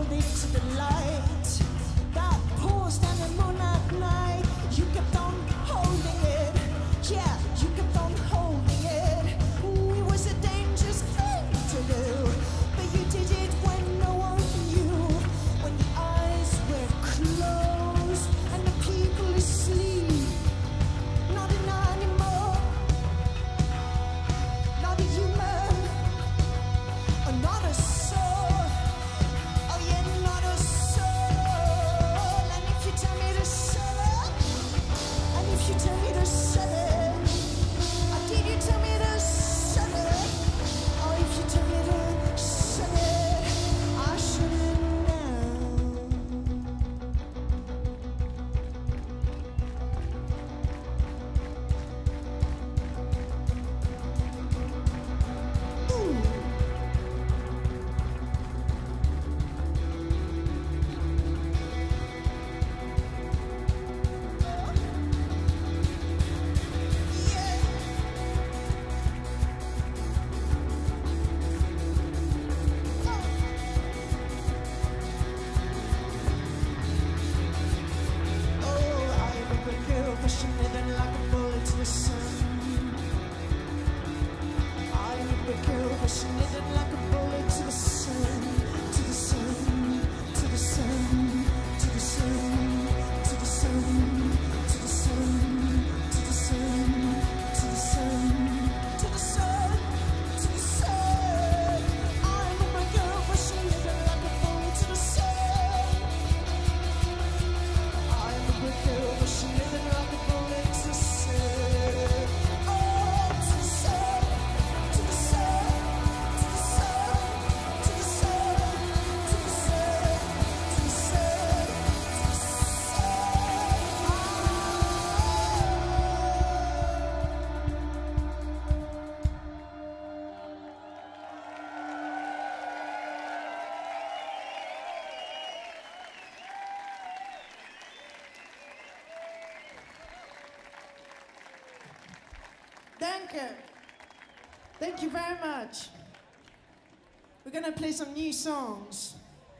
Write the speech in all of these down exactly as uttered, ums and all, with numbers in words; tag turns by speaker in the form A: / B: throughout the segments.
A: Danke. Thank you very much. We're going to play some new songs.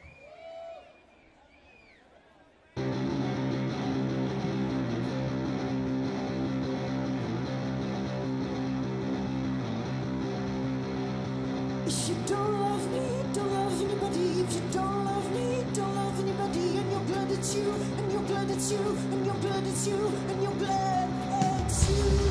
B: If you don't love me, don't love anybody. If you don't love me, don't love anybody. And you're glad it's you, and you're glad it's you, and you're glad it's you, and you're glad it's you.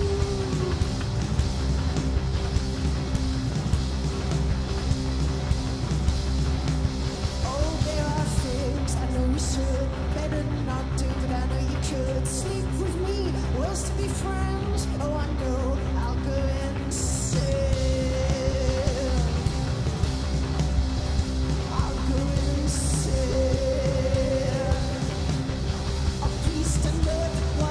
B: Oh, there are things I know you should better not do, but I know you could sleep with me. Worse to be friends. Oh, I know I'll go and say. Stand up.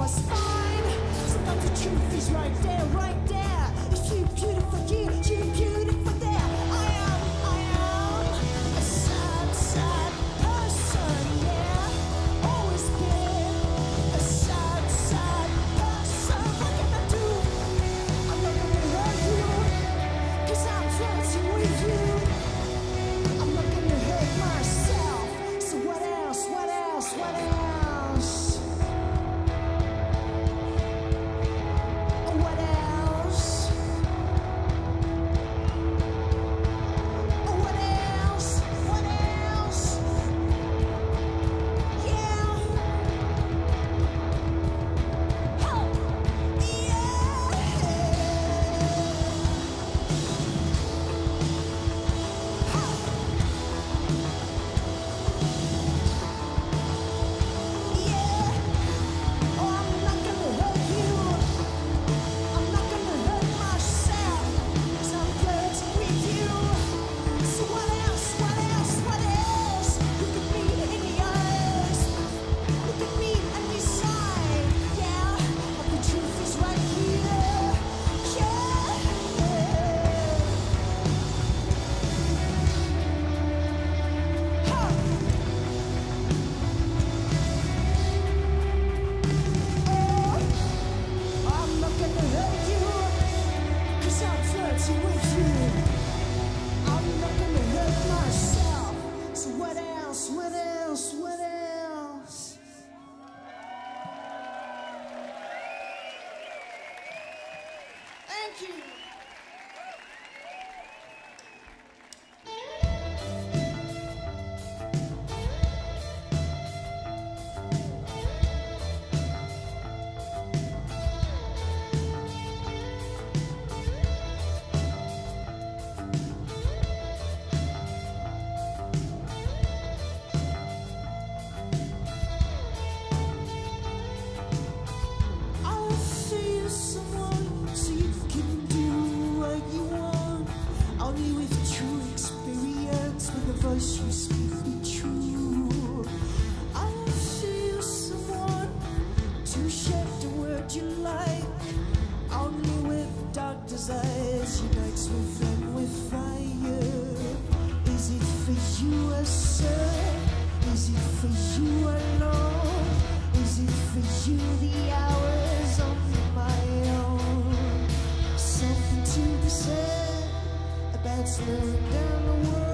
B: was fine. Sometimes the truth is right there, right there. If you beautiful here, you beautiful there. I am, I am a sad, sad person, yeah. Always been a sad, sad person. What can I do? I'm not gonna hurt you, 'cause I'm flirting with you. I'm not gonna hurt myself. So what else, what else, what else? What else? What else? What else? Yeah. Oh, yeah. Yeah. Oh, I'm not gonna hurt you. I'm not gonna hurt myself, 'cause I'm flirting with you. So what else? What else? What else? Look at me in the eyes. Look at me and decide. Yeah, but the truth is right here. Yeah. Huh. Oh, I'm not gonna hurt you, 'cause I'm flirting with you. I'm not gonna hurt myself. So what else? What else? What else?
A: Thank you.
B: I'll see you someone so you can do what you want. Only with true experience, with the voice you speak be true. I'll see you someone to shed the word you like. Only with dark desires unites with flame, with fire. Is it for you, I say? Is it for you alone? Is it for you the hours on my own? Something to be said about slowing down the world.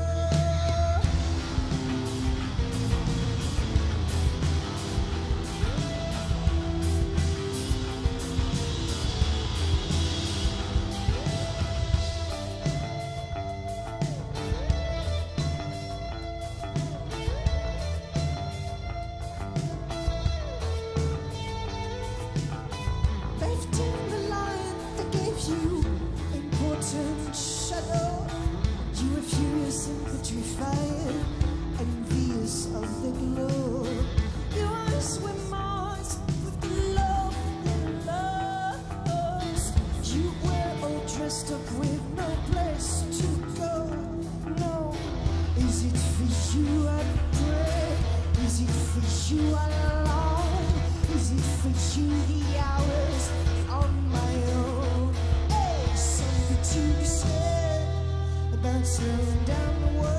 B: Left in the line that gave you important shadow. You were furious and petrified, envious of the glow. Your eyes were marked with the love and lust. You were all dressed up with no place to go. No, is it for you I pray? Is it for you I long? Is it for you the hours on my own? Hey, something to be said about slowing down the world.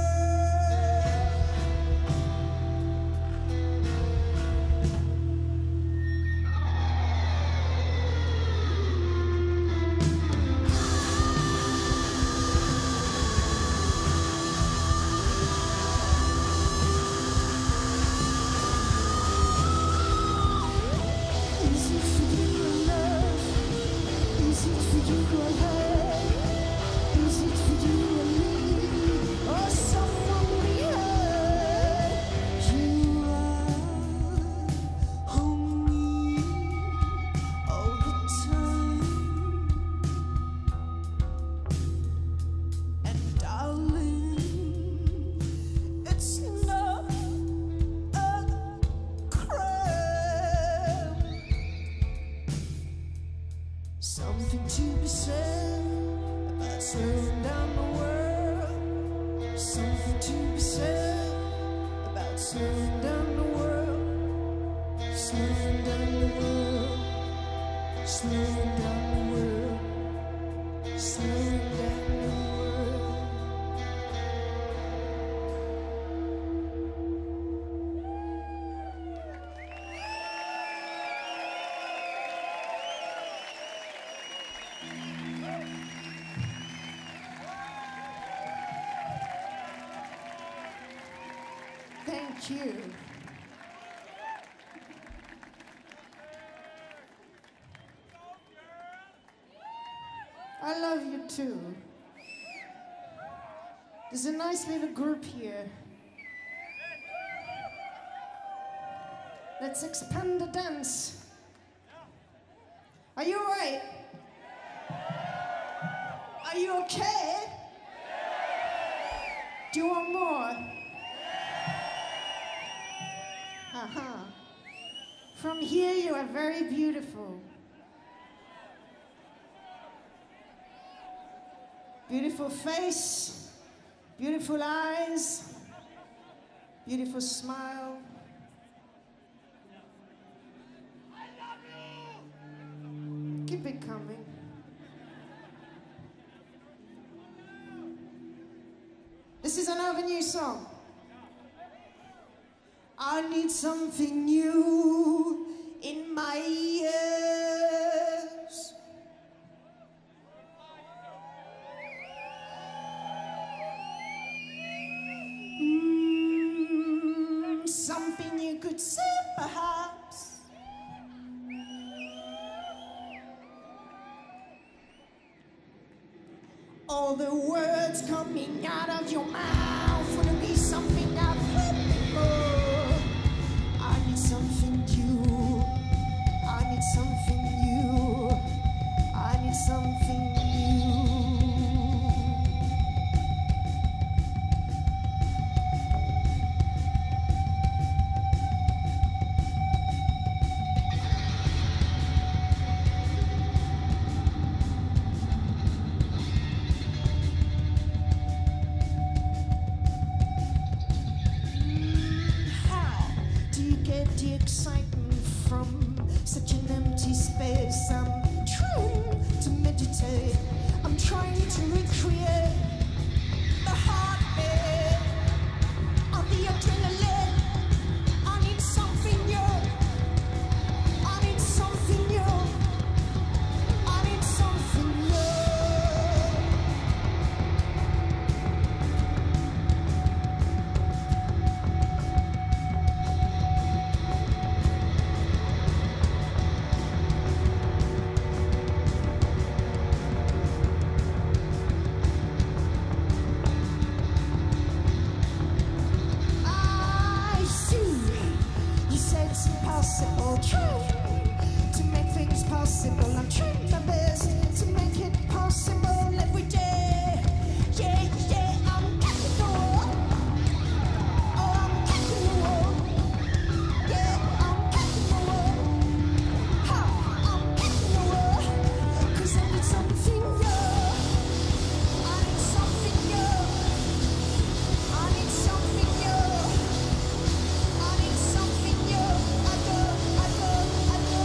B: Is it for you I love? Is it for you I hate? Is it for you I need? Or someone we hurt? You are on me all the time. And darling, it's not a crime. Something to be said about slowing down the world. Something to be said about slowing down the world. Slowing down the slowing down the world, slowing down the world.
A: Thank you. I love you too. There's a nice little group here. Let's expand the dance. Are you all right? Are you okay? Do you want more? Uh-huh. From here, you are very beautiful. Beautiful face, beautiful eyes, beautiful smile. Keep it coming. This is another new song. I need something new in my ears. Mm, something you could say, perhaps. All the words coming out of your mouth wanna be something I've heard before. I need something new. I need something new. I need something new. The excitement from such an empty space. I'm trying to meditate. I'm trying to recreate the heartbeat of the adrenaline. I need something new. I need something new. I need something new. It's impossible, trying to make things possible. I'm trying my best to make it possible every day. Yeah, yeah, I'm catching the world. Oh, I'm catching the world. Yeah, I'm catching the world. Ha, I'm catching the world. 'Cause I need something new. I need something new. I need something new. I need something new. I do, I do, I do.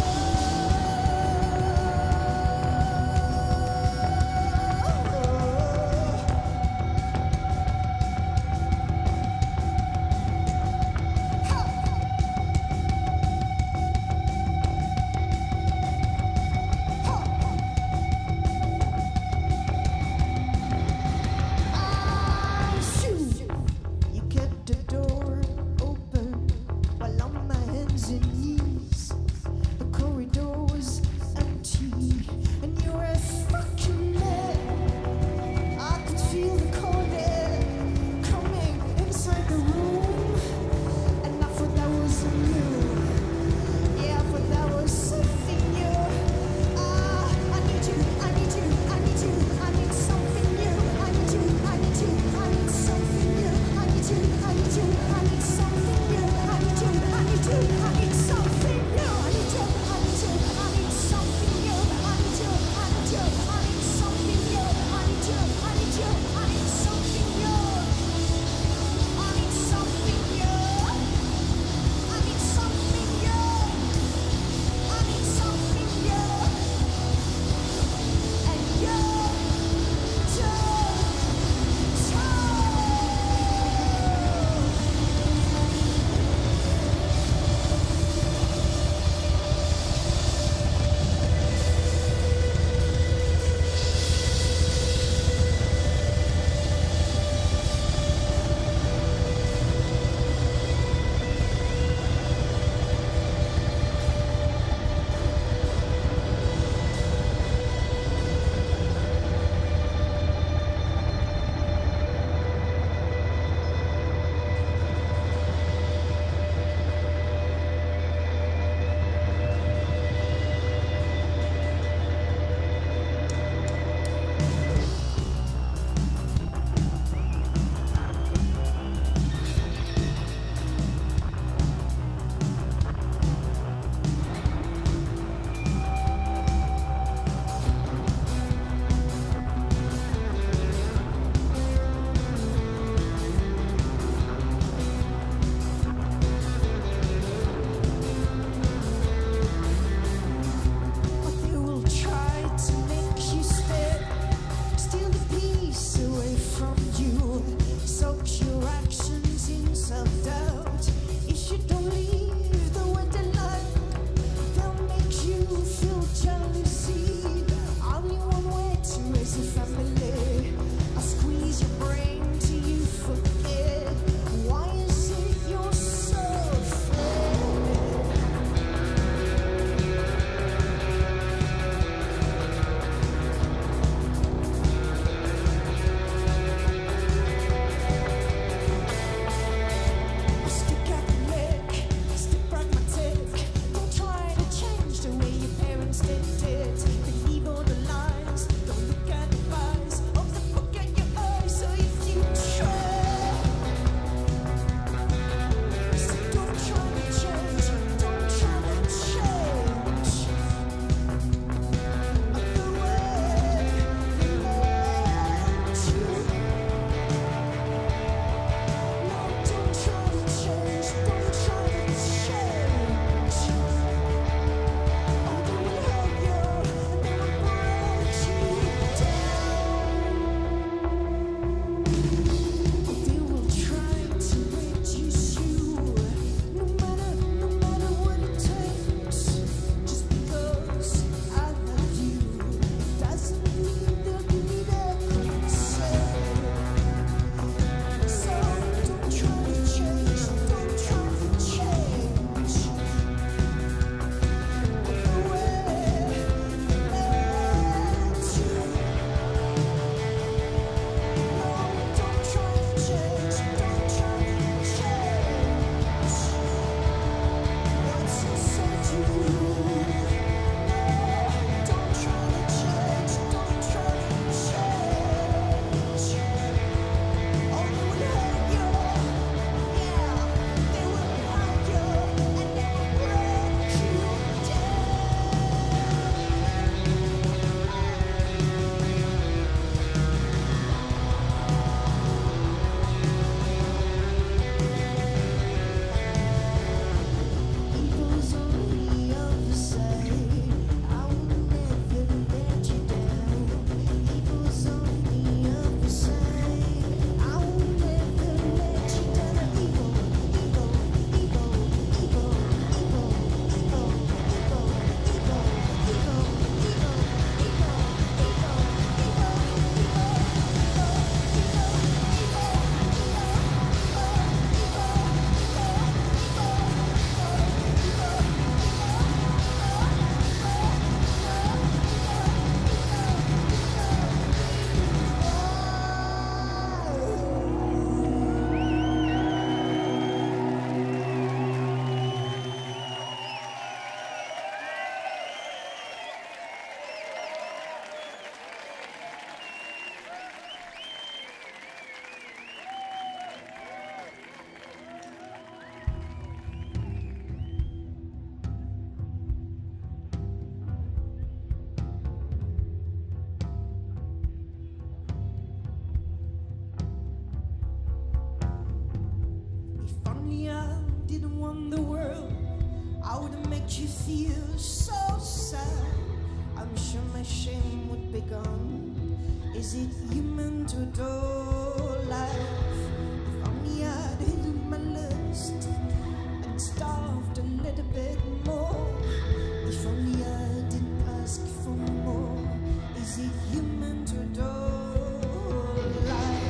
B: on the world, I would make you feel so sad. I'm sure my shame would be gone. Is it human to adore life? If only I'd hidden my lust and starved a little bit more. If only I didn't ask for more. Is it human to adore life?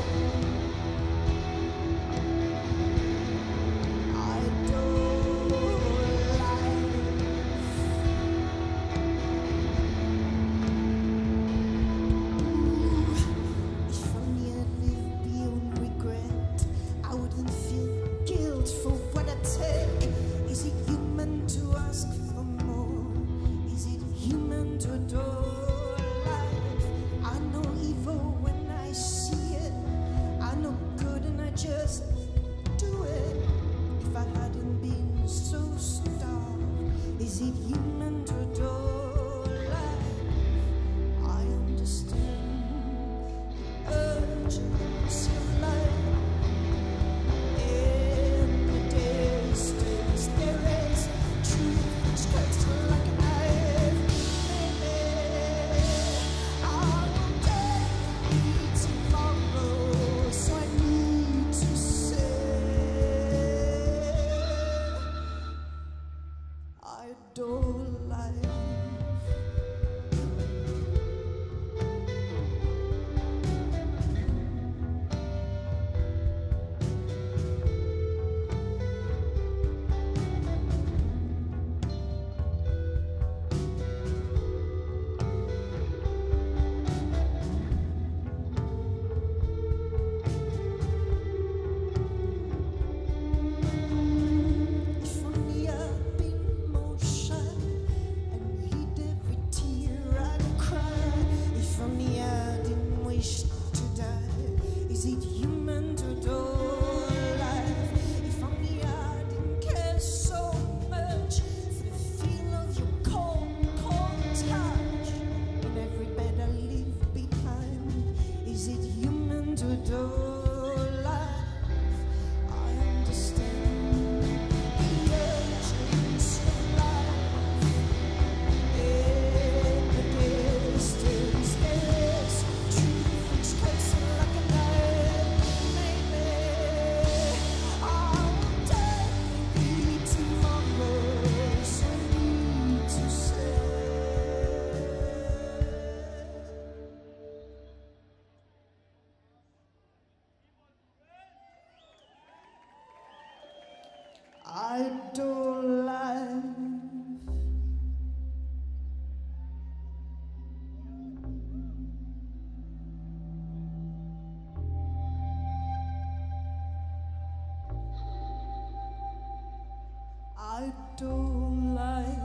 B: I adore life. Ooh, if only I'd lived beyond regret, I wouldn't feel guilt for what I take. Is it human to ask for more? Is it human to adore life? I know evil when I see it. I know good and I just do it. If I hadn't been so starved, is it human to adore life? I understand the urgency of life. In the distance there is truth which cuts like a knife. Maybe I will get tomorrow, so I need to say I adore life. If only I'd been more shy and hid every tear I'd cry. If only I didn't wish to die. Is it human to adore life? If only I didn't care so much for the feel of your cold, cold touch in every bed I leave behind. Is it human to adore life? I understand the urgency of life. In the distance there is truth which cuts like a knife. Maybe I will die tomorrow, so I need to say I adore life. I adore life.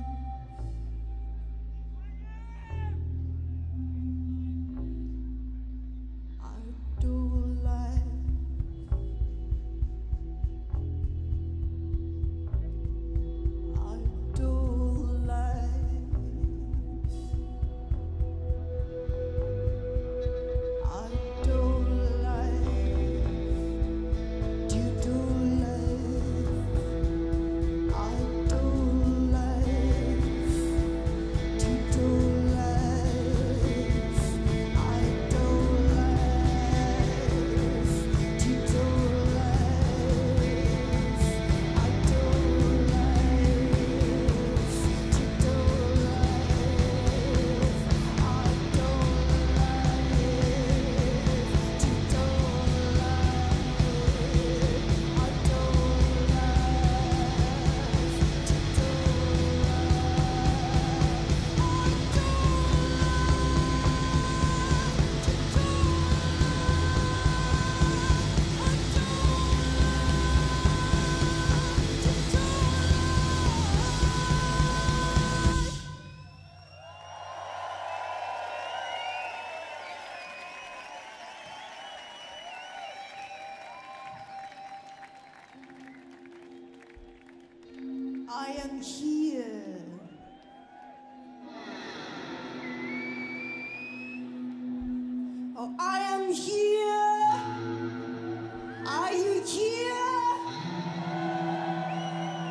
B: I adore life. I adore life. I adore life. Do you adore life? I adore life. Do you adore life? I adore life. Do you adore life? I adore life. Do you adore life? I adore life. Do you adore life? I adore life. Do you I am here. Oh, I am here. Are you here?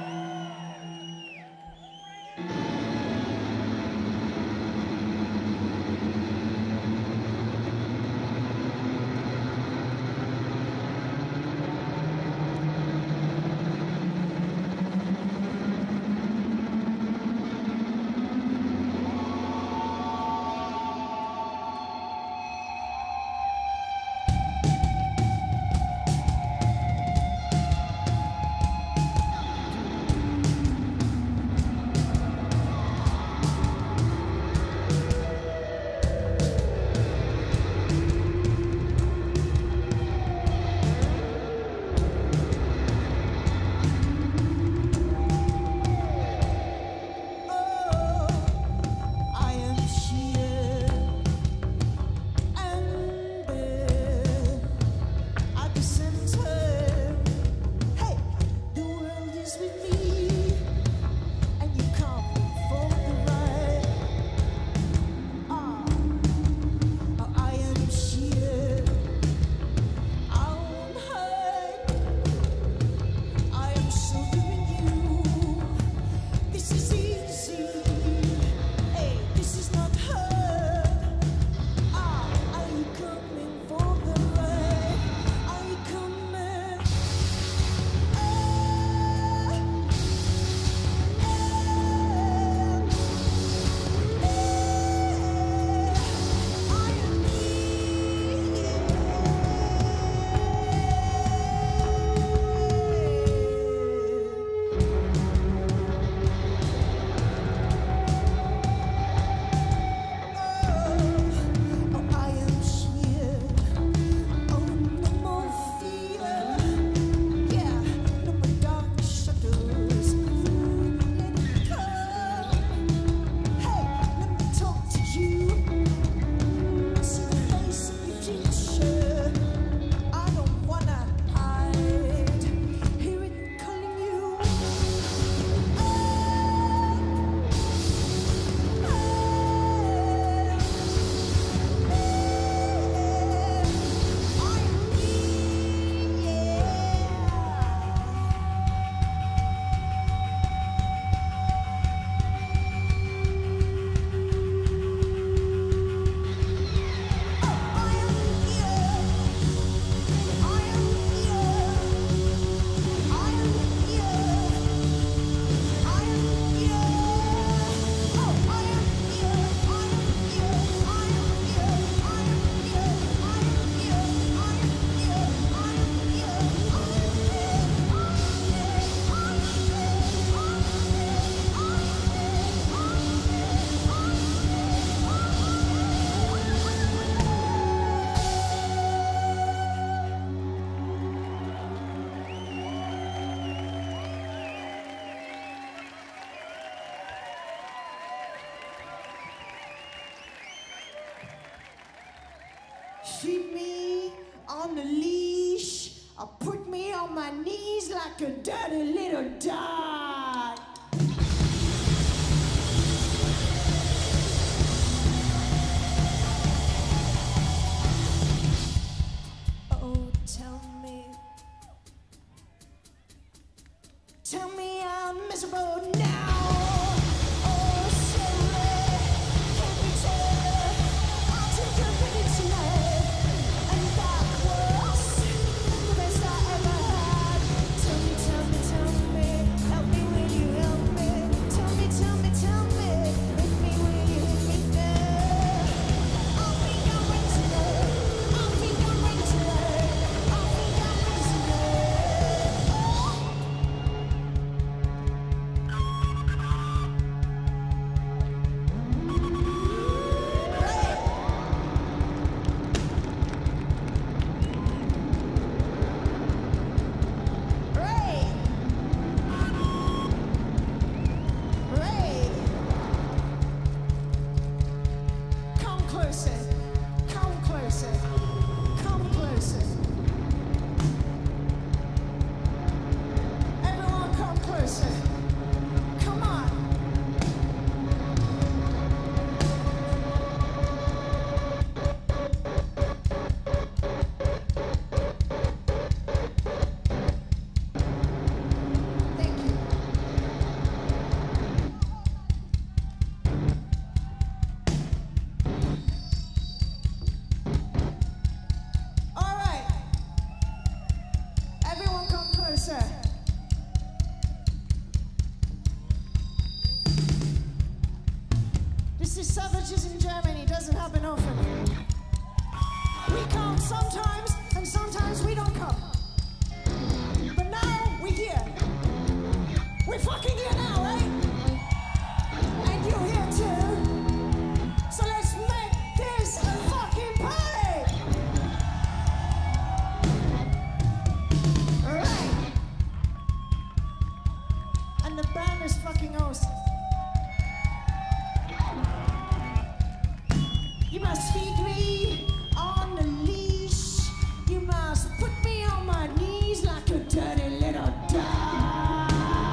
A: feed me on the leash, or put me on my knees like a dirty little dog. Oh, tell me, tell me I'm miserable now. Oh, sorry, can't you tell? I'll take your pity tonight, and that was the best I ever had. Tell me, tell me, tell me, help me, will you help me? Tell me, tell me, tell me, hit me, will you hit me now? I think I'm ready tonight. I think I'm ready tonight. I think I'm ready tonight. Ray! Ray! Come closer. Come closer. Come closer. Everyone come closer. Come on. Thank you. All right. Everyone come closer. This is Savages in Germany. Doesn't happen often. We come sometimes, and sometimes we don't come. But now we're here. We're fucking here now, right? And you're here too. So let's make this a fucking party. All right. And the band is fucking awesome. You must feed me on the leash. You must put me on my knees like a dirty little dog.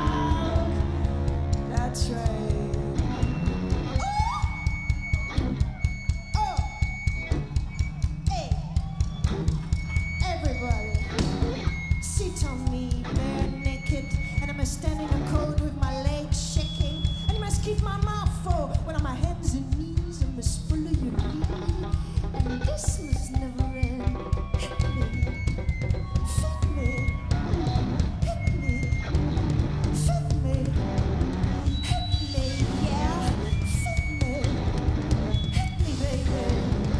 A: That's right. Oh! Oh! Hey! Everybody, sit on me bare naked, and I'm standing on cold with my legs shaking. And you must keep my mouth full when on my hands and knees. I must follow your lead, and this must never end. Hit me, feed me, hit me, feed me, hit me, yeah, feed me, hit me, baby.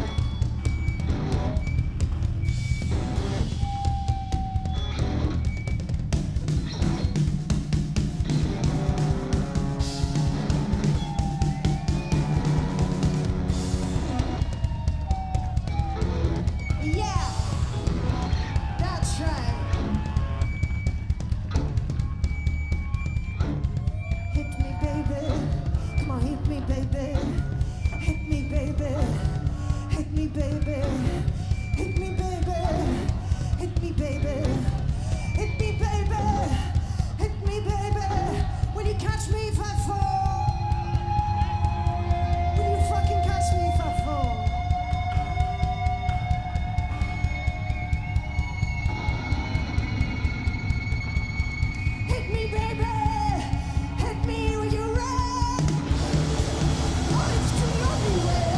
A: Yeah, that's right. Hit me, baby. Come on, hit me, baby. Hit me, baby. Hit me, baby. Hit me, baby. Hit me, baby. Hit me, baby. Hit me, baby. Will you catch me if I fall? Will you fucking catch me if I fall? Hit me, baby. Hit me when you're red. Oh, it's the only way.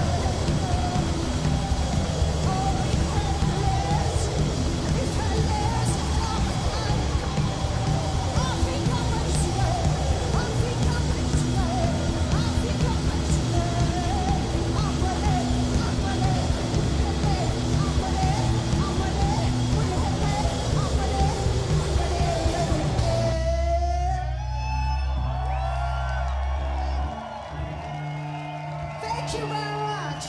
A: Oh, if I live, if I live, I, I, I think I'm ready to live. I think I'm ready to live. I think I'm ready to live. I'm ready. I'm ready. Hit me. I'm ready. I'm ready. Will you hit me? I'm ready. I'm ready. Thank you very much.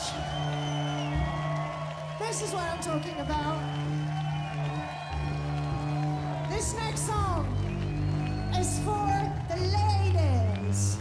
A: This is what I'm talking about. This next song is for the ladies.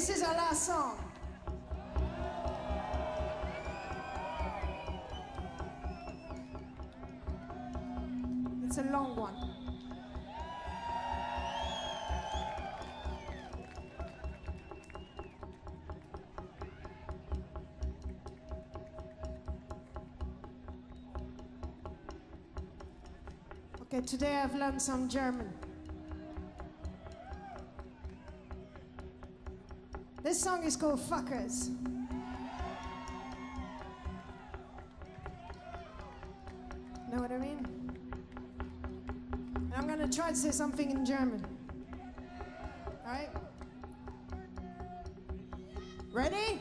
A: this is our last song. It's a long one. Okay, today I've learned some German. This song is called Fuckers. Know what I mean? And I'm gonna try to say something in German. Alright? Ready?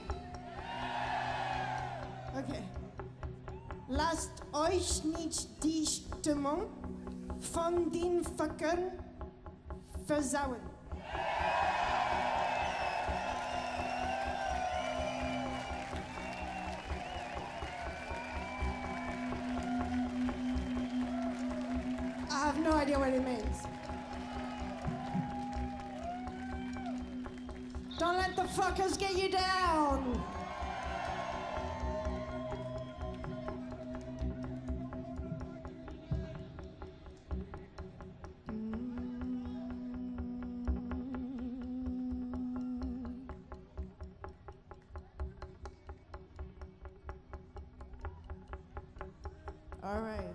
A: Okay. Lasst euch nicht die Stimmung von den Fuckern versauen. I have no idea what it means. Don't let the fuckers get you down. All right.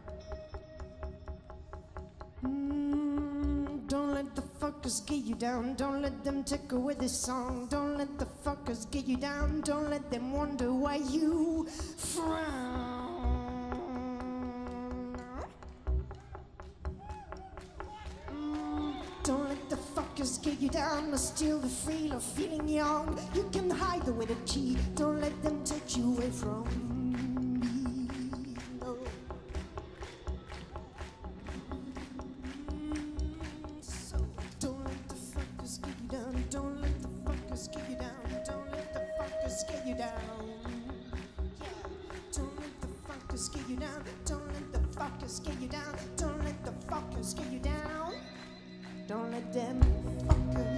A: Mm, don't let the fuckers get you down. Don't let them take away this song. Don't let the fuckers get you down. Don't let them wonder why you frown. Mm, don't let the fuckers get you down or steal the thrill of feeling young. You can hide the way to cheat. Don't let them take you away from me. No. Don't let the fuckers get you down. Don't let the fuckers get you down. Don't let the fuckers get you down. Yeah. Don't let the fuckers get you down. Don't let the fuckers get you down. Don't let the fuckers get you down. Don't let them fuckers.